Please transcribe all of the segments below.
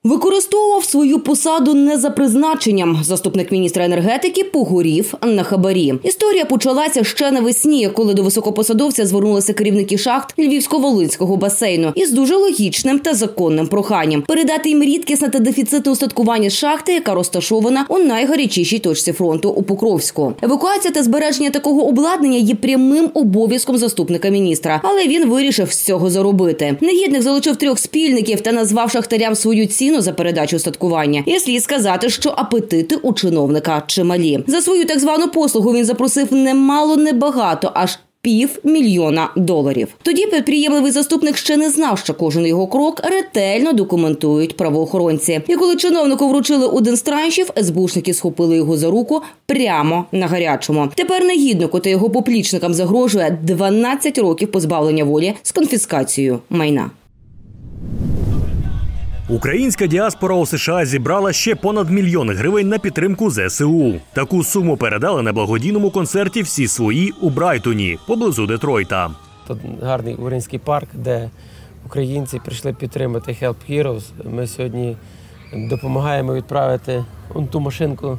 Використовував свою посаду не за призначенням. Заступник міністра енергетики погорів на хабарі. Історія почалася ще навесні, коли до високопосадовця звернулися керівники шахт Львівсько-Волинського басейну із дуже логічним та законним проханням передати їм рідкісне та дефіцитне устаткування шахти, яка розташована у найгарячішій точці фронту у Покровську. Евакуація та збереження такого обладнання є прямим обов'язком заступника міністра, але він вирішив з цього заробити. Негідник залучив 3 спільників та назвав шахтарям свою ціну за передачу устаткування. І слід сказати, що апетити у чиновника чималі. За свою так звану послугу він запросив немало небагато, аж $500 000. Тоді підприємливий заступник ще не знав, що кожен його крок ретельно документують правоохоронці. І коли чиновнику вручили один з траншів, СБУшники схопили його за руку прямо на гарячому. Тепер негіднику та його поплічникам загрожує 12 років позбавлення волі з конфіскацією майна. Українська діаспора у США зібрала ще понад $1 мільйон на підтримку ЗСУ. Таку суму передали на благодійному концерті «Всі свої» у Брайтоні, поблизу Детройта. Тут гарний український парк, де українці прийшли підтримати Help Heroes. Ми сьогодні допомагаємо відправити ту машинку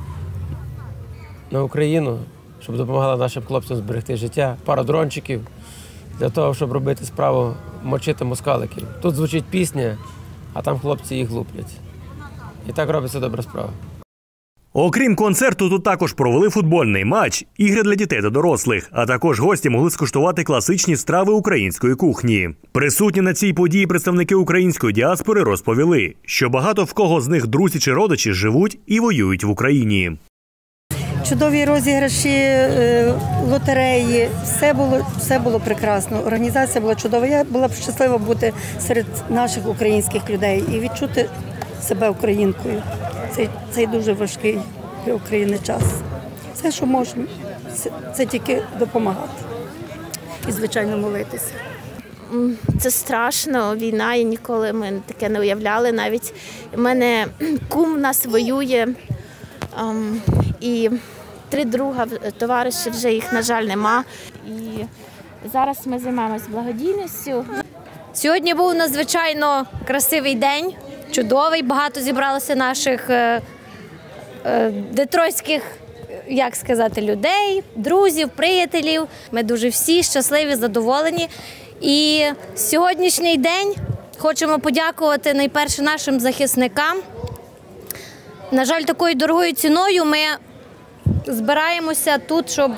на Україну, щоб допомагала нашим хлопцям зберегти життя. Пару дрончиків для того, щоб робити справу мочити москаликів. Тут звучить пісня, а там хлопці їх луплять. І так робиться добра справа. Окрім концерту, тут також провели футбольний матч, ігри для дітей та дорослих, а також гості могли скуштувати класичні страви української кухні. Присутні на цій події представники української діаспори розповіли, що багато в кого з них друзі чи родичі живуть і воюють в Україні. Чудові розіграші, лотереї, все було прекрасно. Організація була чудова. Я була б щаслива бути серед наших українських людей і відчути себе українкою. Цей дуже важкий для України час. Все, що можемо, це тільки допомагати і, звичайно, молитися. Це страшно, війна, і ніколи ми таке не уявляли. Навіть у мене кум в нас воює, і 3 друга товариші, вже їх, на жаль, нема. І зараз ми займаємося благодійністю. Сьогодні був надзвичайно красивий день, чудовий. Багато зібралося наших детройтських, людей, друзів, приятелів. Ми дуже всі щасливі, задоволені. І сьогоднішній день хочемо подякувати найперше нашим захисникам. На жаль, такою дорогою ціною ми збираємося тут, щоб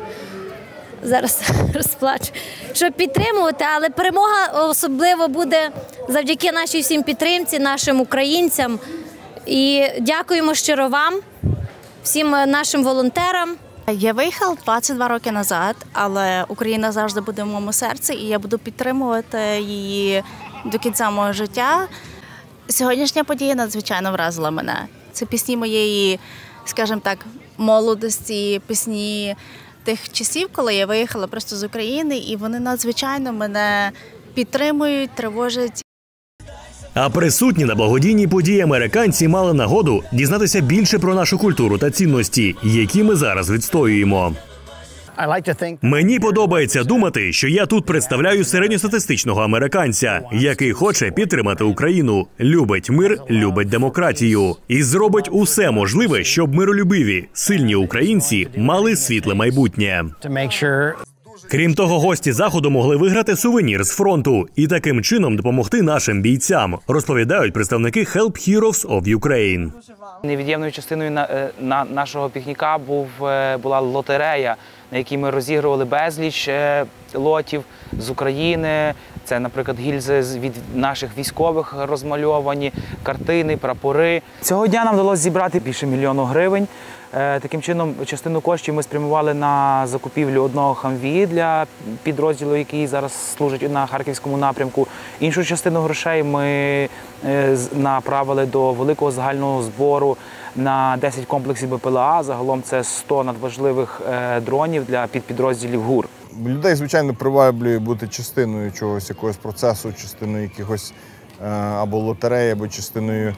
щоб підтримувати, але перемога особливо буде завдяки нашій всім підтримці, нашим українцям. І дякуємо щиро вам, всім нашим волонтерам. Я виїхала 22 роки назад, але Україна завжди буде в моєму серці, і я буду підтримувати її до кінця мого життя. Сьогоднішня подія надзвичайно вразила мене. Це пісні моєї, скажімо так, молодості, пісні тих часів, коли я виїхала просто з України, і вони надзвичайно мене підтримують, тривожать. А присутні на благодійній події американці мали нагоду дізнатися більше про нашу культуру та цінності, які ми зараз відстоюємо. Мені подобається думати, що я тут представляю середньостатистичного американця, який хоче підтримати Україну, любить мир, любить демократію і зробить усе можливе, щоб миролюбиві, сильні українці мали світле майбутнє. Крім того, гості заходу могли виграти сувенір з фронту і таким чином допомогти нашим бійцям, розповідають представники Help Heroes of Ukraine. Невід'ємною частиною нашого пікніка була лотерея, на якій ми розігрували безліч лотів з України. Це, наприклад, гільзи від наших військових розмальовані, картини, прапори. Цього дня нам вдалося зібрати більше $1 мільйона. Таким чином, частину коштів ми спрямували на закупівлю одного хамві для підрозділу, який зараз служить на Харківському напрямку. Іншу частину грошей ми направили до великого загального збору на 10 комплексів БПЛА. Загалом це 100 надважливих дронів для підрозділів ГУР. Людей, звичайно, приваблює бути частиною чогось, якогось процесу, частиною якихось або лотереї, або частиною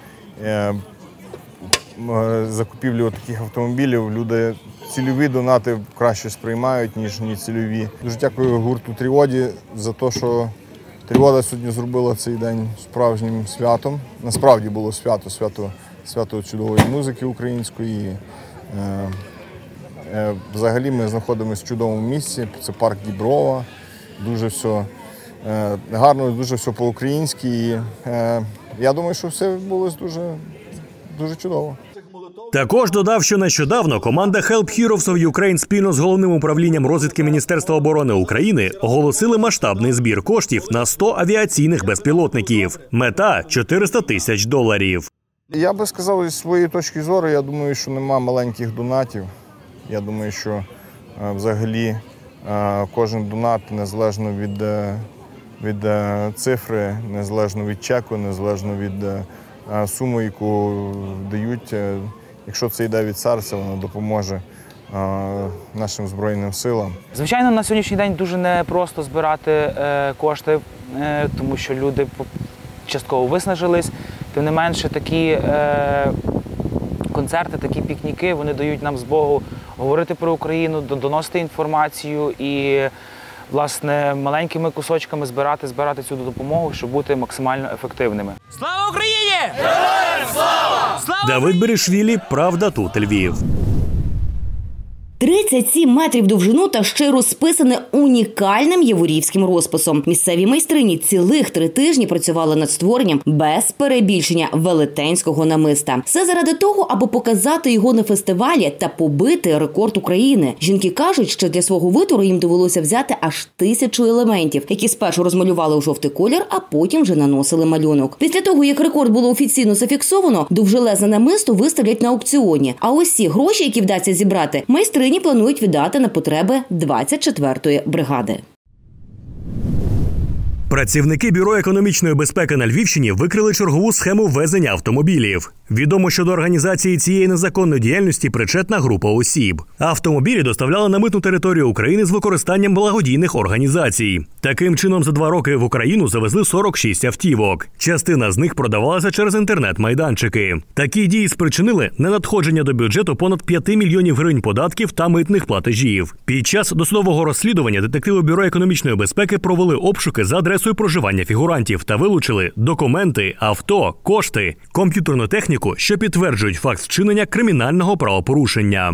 закупівлі таких автомобілів. Люди цільові донати краще сприймають, ніж нецільові. Дуже дякую гурту «Тріоді» за те, Тривода сьогодні зробила цей день справжнім святом. Насправді було свято чудової музики української. Взагалі ми знаходимося в чудовому місці, це парк Діброва. Дуже все гарно, дуже все по-українськи. І я думаю, що все відбулося дуже чудово. Також додав, що нещодавно команда Help Heroes of Ukraine спільно з Головним управлінням розвідки Міністерства оборони України оголосили масштабний збір коштів на 100 авіаційних безпілотників. Мета – $400 тисяч. Я би сказав, зі своєї точки зору, я думаю, що нема маленьких донатів. Я думаю, що взагалі кожен донат, незалежно від цифри, незалежно від чеку, незалежно від суми, яку дають, якщо це йде від серця, воно допоможе нашим Збройним силам. Звичайно, на сьогоднішній день дуже непросто збирати кошти, тому що люди частково виснажились. Тим не менше, такі концерти, такі пікніки, вони дають нам змогу говорити про Україну, доносити інформацію і, власне, маленькими кусочками збирати цю допомогу, щоб бути максимально ефективними. Слава Україні! Героям слава! Давид Берішвілі, Правда тут, Львів. 37 метрів довжину та ще й розписане унікальним яворівським розписом. Місцеві майстрині цілих 3 тижні працювали над створенням без перебільшення велетенського намиста. Все заради того, аби показати його на фестивалі та побити рекорд України. Жінки кажуть, що для свого витвору їм довелося взяти аж 1000 елементів, які спершу розмалювали у жовтий колір, а потім вже наносили малюнок. Після того, як рекорд було офіційно зафіксовано, довжелезне намисто виставлять на аукціоні. А усі гроші, які вдасться зібрати, майстрині планують віддати на потреби 24-ї бригади. Працівники Бюро економічної безпеки на Львівщині викрили чергову схему ввезення автомобілів. Відомо, що до організації цієї незаконної діяльності причетна група осіб. Автомобілі доставляли на митну територію України з використанням благодійних організацій. Таким чином, за 2 роки в Україну завезли 46 автівок. Частина з них продавалася через інтернет-майданчики. Такі дії спричинили ненадходження до бюджету понад 5 мільйонів гривень податків та митних платежів. Під час досудового розслідування детективи Бюро економічної безпеки провели обшуки за адресою проживання фігурантів та вилучили документи, авто, кошти, комп'ютерну техніку, що підтверджують факт вчинення кримінального правопорушення.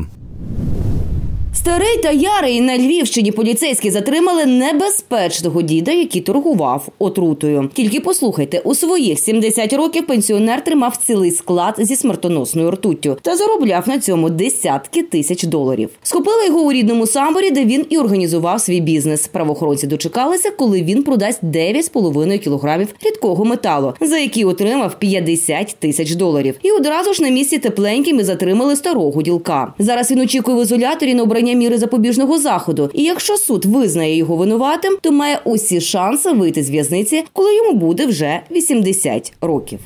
Старий та ярий на Львівщині поліцейські затримали небезпечного діда, який торгував отрутою. Тільки послухайте, у своїх 70 років пенсіонер тримав цілий склад зі смертоносною ртуттю та заробляв на цьому десятки тисяч доларів. Схопили його у рідному Самборі, де він і організував свій бізнес. Правоохоронці дочекалися, коли він продасть 9,5 кілограмів рідкого металу, за який отримав 50 тисяч доларів. І одразу ж на місці тепленьким і затримали старого ділка. Зараз він очікує в ізоляторі на обрання міри запобіжного заходу. І якщо суд визнає його винуватим, то має усі шанси вийти з в'язниці, коли йому буде вже 80 років.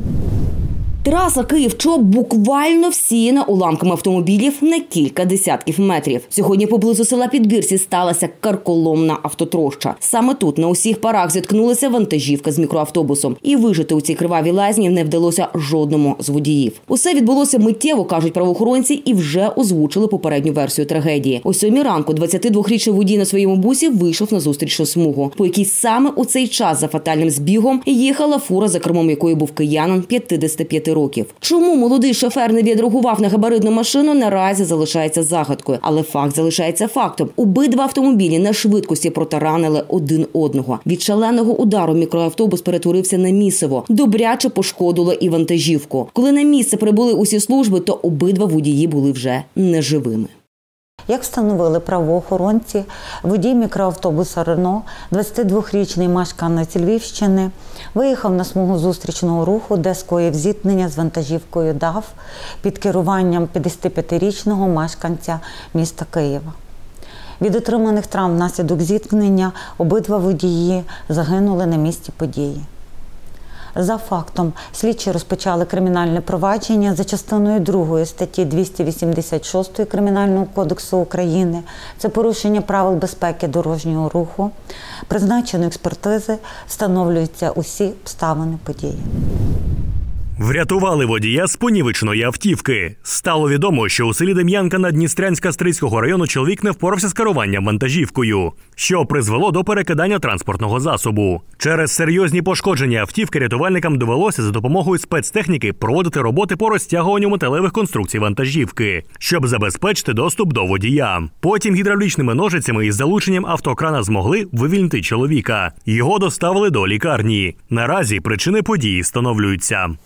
Траса Київ-Чоп буквально всіяна уламками автомобілів на кілька десятків метрів. Сьогодні поблизу села Підбірці сталася карколомна автотроща. Саме тут на усіх парах зіткнулася вантажівка з мікроавтобусом. І вижити у цій кривавій лазні не вдалося жодному з водіїв. Усе відбулося миттєво, кажуть правоохоронці, і вже озвучили попередню версію трагедії. О 7 ранку 22-річний водій на своєму бусі вийшов на зустрічну смугу, по якій саме у цей час за фатальним збігом їхала фура, за кермом якої був киянин 55 років. Чому молодий шофер не відреагував на габаритну машину, наразі залишається загадкою. Але факт залишається фактом. Обидва автомобілі на швидкості протаранили один одного. Від шаленого удару мікроавтобус перетворився на місиво. Добряче пошкодило і вантажівку. Коли на місце прибули усі служби, то обидва водії були вже неживими. Як встановили правоохоронці, водій мікроавтобуса «Рено», 22-річний мешканець Львівщини, виїхав на смугу зустрічного руху, де скоїв зіткнення з вантажівкою «ДАФ» під керуванням 55-річного мешканця міста Києва. Від отриманих травм внаслідок зіткнення обидва водії загинули на місці події. За фактом, слідчі розпочали кримінальне провадження за частиною 2 статті 286 Кримінального кодексу України. Це порушення правил безпеки дорожнього руху. Призначено експертизи, встановлюються усі обставини події. Врятували водія з понівеченої автівки. Стало відомо, що у селі Дем'янка Надністрянська-Стрийського району чоловік не впорався з керуванням вантажівкою, що призвело до перекидання транспортного засобу. Через серйозні пошкодження автівки рятувальникам довелося за допомогою спецтехніки проводити роботи по розтягуванню металевих конструкцій вантажівки, щоб забезпечити доступ до водія. Потім гідравлічними ножицями із залученням автокрана змогли вивільнити чоловіка. Його доставили до лікарні. Наразі причини події встановлюються.